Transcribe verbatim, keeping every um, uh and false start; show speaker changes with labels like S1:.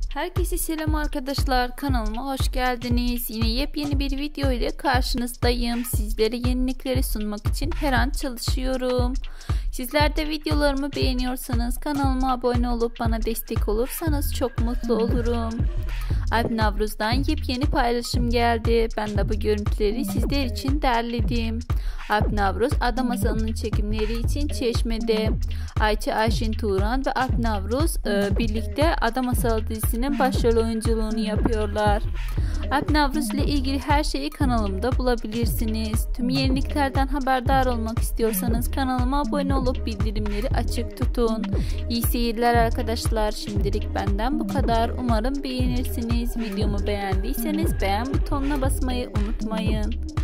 S1: Herkese selam arkadaşlar, kanalıma hoş geldiniz. Yine yepyeni bir video ile karşınızdayım. Sizlere yenilikleri sunmak için her an çalışıyorum. Sizler de videolarımı beğeniyorsanız kanalıma abone olup bana destek olursanız çok mutlu olurum. Alp Navruz'dan yepyeni paylaşım geldi. Ben de bu görüntüleri sizler için derledim. Alp Navruz Ada Masalı'nın çekimleri için Çeşme'de. Ayça Ayşin Turan ve Alp Navruz e, birlikte Ada Masalı dizisinin başrol oyunculuğunu yapıyorlar. Alp Navruz ile ilgili her şeyi kanalımda bulabilirsiniz. Tüm yeniliklerden haberdar olmak istiyorsanız kanalıma abone olup bildirimleri açık tutun. İyi seyirler arkadaşlar. Şimdilik benden bu kadar. Umarım beğenirsiniz. Videomu beğendiyseniz beğen butonuna basmayı unutmayın.